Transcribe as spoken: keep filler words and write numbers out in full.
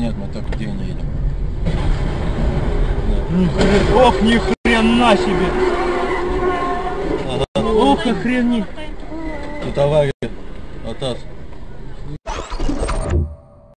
Нет, мы только в день едем. Да. Ох, ни хрена себе! Ага. Ох, охренеть! Тут авария. Атас.